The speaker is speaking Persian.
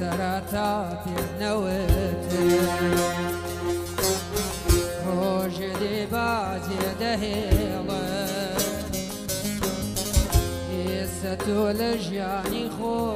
سەرەتا پێنەوتر ڕۆژێ دێ بازێ دەهێڵە ئێستا تۆ لە ژیانی خۆ